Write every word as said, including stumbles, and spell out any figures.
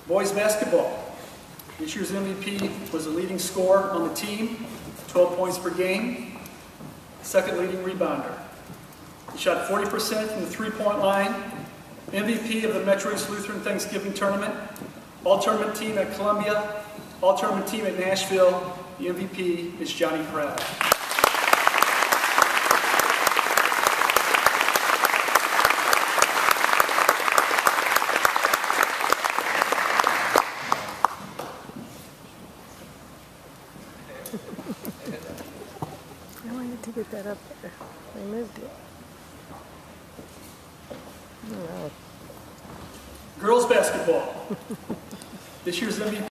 Boys basketball. This year's M V P was the leading scorer on the team, twelve points per game, second leading rebounder. He shot forty percent from the three-point line, M V P of the Metro East Lutheran Thanksgiving Tournament, all-tournament team at Columbia, all-tournament team at Nashville. The M V P is Johnny Proud. I wanted to get that up there. I moved it. Oh, no. Girls basketball. This year's M V P